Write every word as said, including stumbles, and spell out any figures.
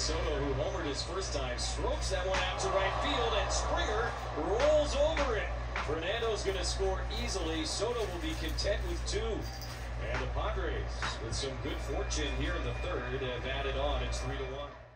Soto, who homered his first time, strokes that one out to right field, and Springer rolls over it. Fernando's going to score easily. Soto will be content with two. And the Padres, with some good fortune here in the third, have added on. It's three to one.